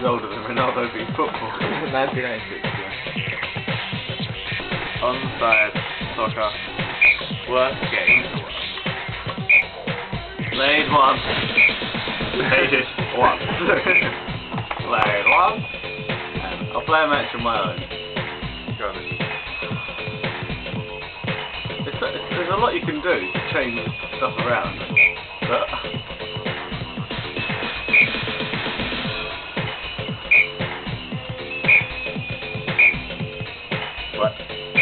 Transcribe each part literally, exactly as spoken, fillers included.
is older than Ronaldo being football. nineteen ninety-six, yeah. Onside Soccer. Worst game. Played once. Played it once. Played once. And I'll play a match of my own. Got it. It's, it's, there's a lot you can do to change stuff around. But What?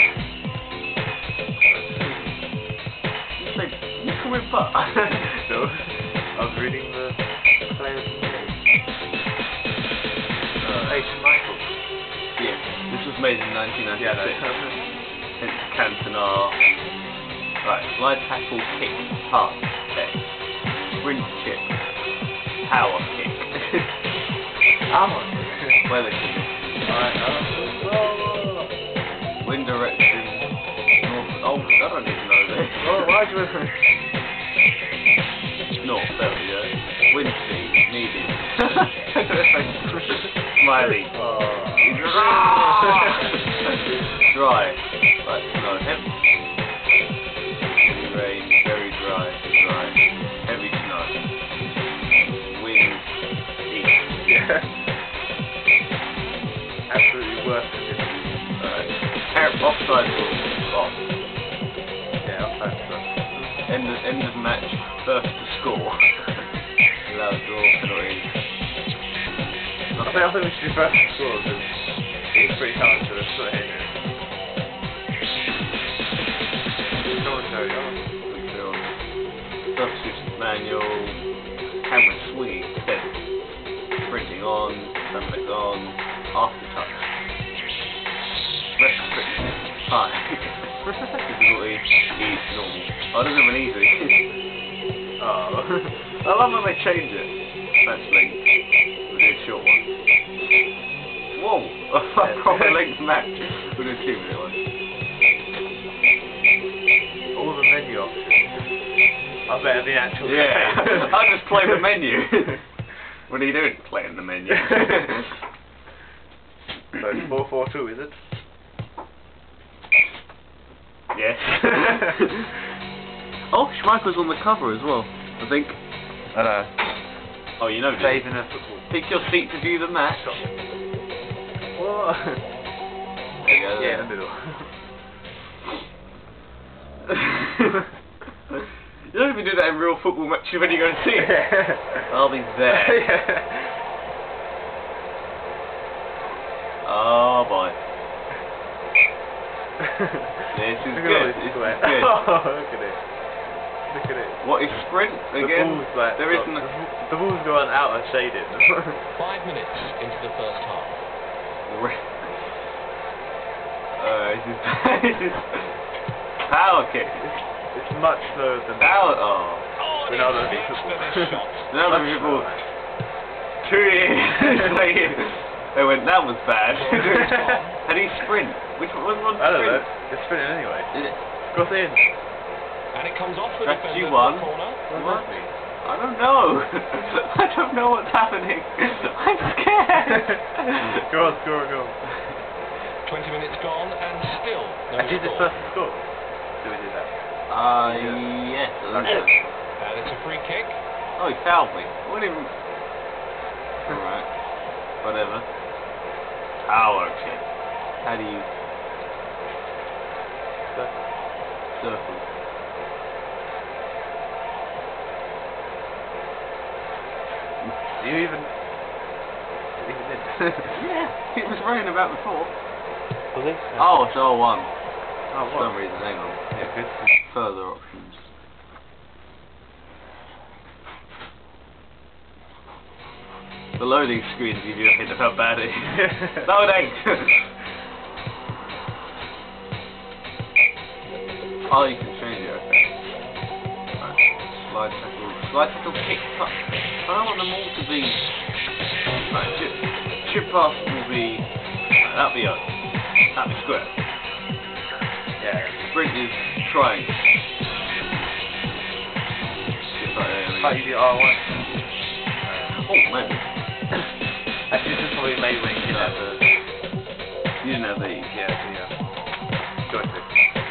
you say you come with butt. No. I was reading the players' name. Uh, Asian Michael. Yeah, this was made in nineteen ninety-six. Yeah, no. It's Cantona. Right, slide tackle, kick, pass, check. Sprint chip. Power kick. Power Weather kick. Alright, uh, Wind direction. North. Oh, I don't even know this. oh, why'd you North, there we go. Wind speed, needed. Smiley. Oh. Dry. Right, no, heavy. Heavy rain, very dry, dry. Heavy snow. Wind, east. Yeah. Absolutely worst conditions. Alright. Offside ball, off. Yeah, offside stuff. End of, end of match, first to score. Allowed draw, penalty. I think, I think we should do first and score because it's pretty hard to sort of hit it. Carry on. Substitutes manual, camera swing, then sprinting on, stamina on, after touch. Rest restriction, high. Difficulty, easy, normal. Oh, it doesn't have an easy. Oh. I love when they change it. Match length. We'll do a short one. Whoa! A proper length match. We'll do a two minute one. All the menu options are better than actual Yeah, game. I just play the menu. What are you doing? Playing the menu. So it's four four two, is it? Yes. Oh, Schmeichel's on the cover as well, I think. I know. Oh, you know Dave this. in a football. Pick your seat to view the match. What? There you go. Yeah, in the middle. You don't even do that in real football matches when you go to see it. Yeah. I'll be there. Yeah. Oh boy. This is Look good. at all This this is sweat. good. Oh, look at it. Look at it. What is sprint again? The ball's like, there isn't. the, the ball's gone out and shaded. Five minutes into the first half. Uh, this is, this is power kick. It's, it's much slower than Power. Oh. Oh, and Ronaldo he beat takes football. for the shot. Ronaldo beat football. Two years later, they went. That was bad. How do you sprint? Which one was one? I don't sprint? know. It's sprinting anyway. Did it? Got in. And it comes off the That's defender you in won. the corner. What? I don't know. I don't know what's happening. I'm scared. Go on, score a goal. Twenty minutes gone and still no I did the score. first score. So we did that. Uh, Yeah. yes. I think Okay. so. And it's a free kick. Oh, he fouled me. What even? Alright. Whatever. Power kick. How do you circle? You even... even did. Yeah, it was raining about before. Was it? Oh, it's oh one. Oh, For some what? reason, hang on. Yeah, good. Further options. The loading screen give you a hint of how bad it is. Loading! Oh, you can change it, okay. Right. Slide tackle. Slide tackle, kick, touch. I don't want them all to be... Right, chip, chip pass will be... Right, that'll be up. That'll be square. Yeah. Sprint is triangle. Just like there. Can't you do R one? Oh, maybe. Actually, this is maybe when you didn't have the... You didn't have these. Yeah, yeah. Joystick.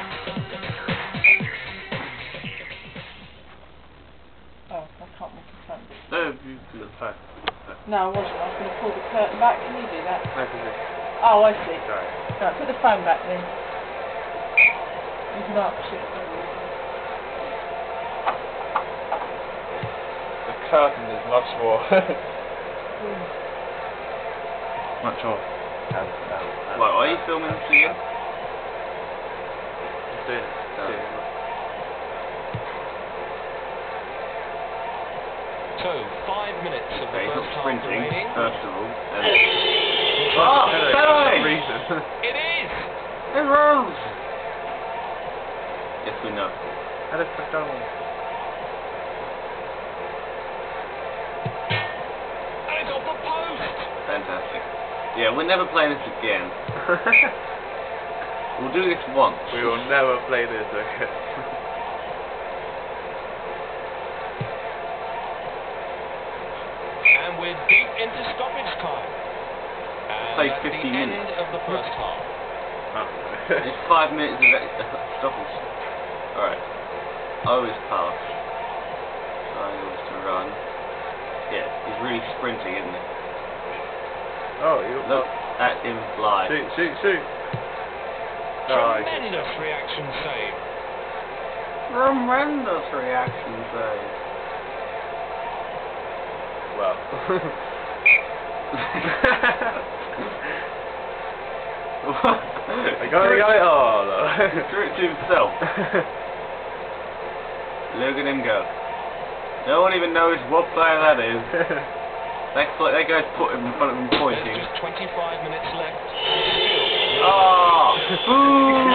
Oh, I can't walk in front of it. No, you do the phone. No, I wasn't. I was going to pull the curtain back. Can you do that? No, because it's... Oh, I see. Sorry. Right, put the phone back then. You can answer it. The curtain is much more... much more... Um, um, um, Well, are you um, filming um, this again? Just doing it. Oh. Doing it. So, five minutes of the Okay, he's first not half sprinting, remaining. first of all. And Oh, oh, for Billy! some reason. It is! It rolls! Yes, we know. Alex McDonald. And it's off the post! Fantastic. Yeah, we're never playing this again. We'll do this once. We will never play this again. And we're deep into stoppage time. And Play that's fifty the end minutes. of the first half. It's five minutes of ex- stoppage. Alright. O is pass. Triangles to run. Yeah, he's really sprinting, isn't he? Oh, you Look at him fly. Shoot, shoot, shoot. Oh, Tremendous reaction save. Tremendous reaction save. well. I got it, got it. Oh, no. He threw it to himself. Look at him go. No one even knows what player that is. That, that guy's put him in front of him pointing. There's just twenty-five minutes left. Oh! Boo!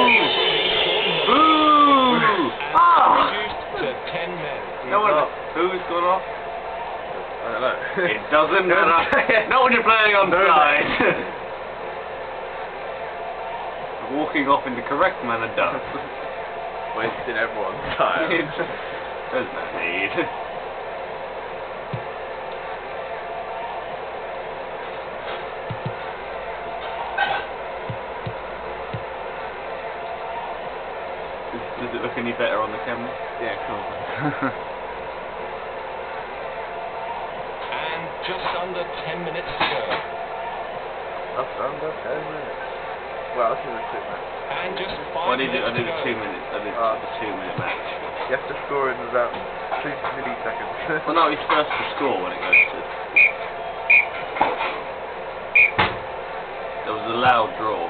Boo! And Ah! reduced to ten men. No one. Who's gone off? I don't know. It doesn't matter. Not when you're playing on side. Walking off in the correct manner does. Wasting everyone's time. There's no need. Does it look any better on the camera? Yeah, cool. And just under ten minutes to go. That's under ten minutes. Well, this is a quick match. And just five Well, I did, minutes I did to a go. two minutes. I did Ah. a two minute match. You have to score in about two milliseconds. Well, no, he's first to score when it goes to. There was a loud draw.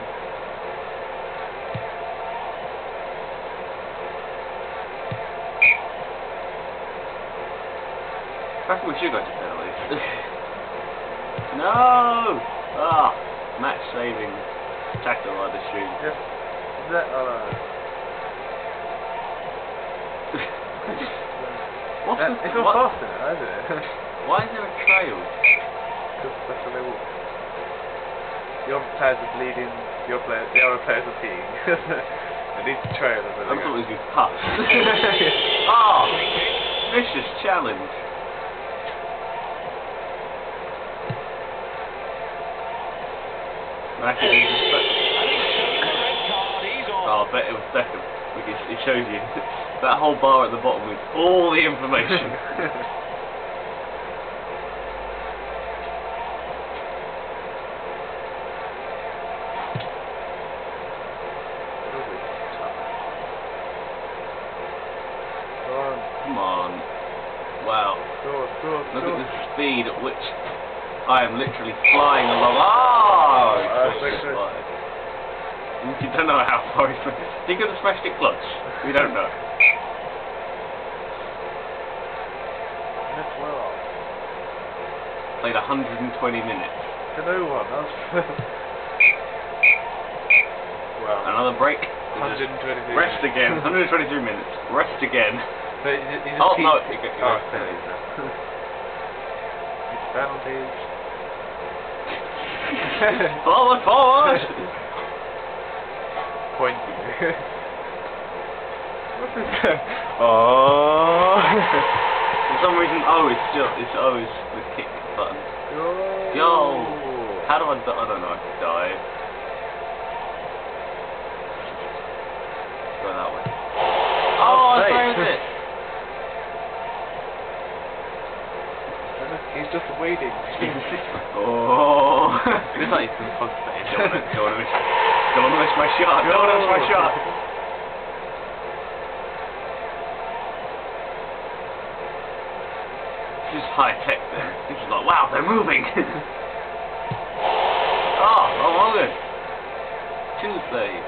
I think we should go to penalties. No! Ah! Match saving tackle, I'd assume. Yes. Is that? Oh no. What's That, the, it's all what, fast in it, isn't it? why is there a trail? Because that's what they walk. Your players are bleeding, your players, the other players are peeing. They need to trail a bit. I thought it was just puff. Ah! Vicious challenge. Back it is. And he's shown the red card. He's Oh, off. I bet it was Beckham. Because it shows you that whole bar at the bottom with all the information. Come on. Wow. Score, score, Look score. at the speed at which I am literally flying along. Oh! He Uh, pushed thanks, it mate. wide. You don't know how far he's pushed. He could have smashed it close. We don't know. And it's well off. Played one hundred twenty minutes. To no one. That's well. Another break. one hundred twenty-two. Rest again. one hundred twenty-three minutes. Rest again. But you, you just Oh, keep... no, it go- it oh, goes penalties now. It's penalties. Forward, forward! Pointing. What's this? Oh. For some reason, O is still, it's O is the kick button. Goal. Goal. How do I die? I don't know, I can dive. Go that way. Oh, I Hey. failed it! He's just waiting. Oh! It's like he's been constipated. Don't want to, don't want to miss, don't want to miss my shot. Don't want to miss my shot. Just high tech then. It's just like, wow, they're moving. Oh, oh, well good. Two saves.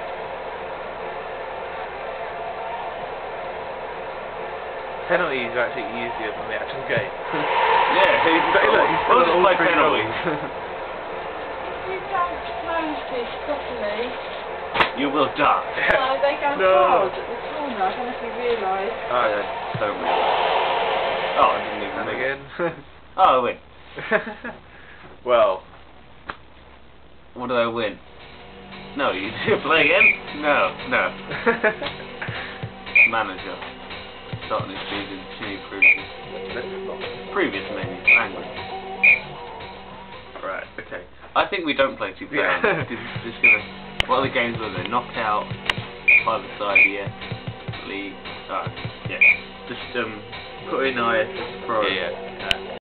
Penalties are actually easier than the actual game. Yeah, he's, But look, he's still we'll just all play three penalties. If you don't close this properly, You will die. no, they go No. hard at the corner. I don't know if you realise. I don't realise. Oh, I didn't even And move. again. Oh, I win. Well. What did I win? No, you did play again? No, no. Manager. Start new season, continue previous. Let's not. Previous menu, language. Right, okay. I think we don't play two players. Yeah. This is just gonna. What other games were there? Knockout, five-a-side, yeah. League. Oh, yeah. Just um, put in I S S Pro. Yeah, yeah.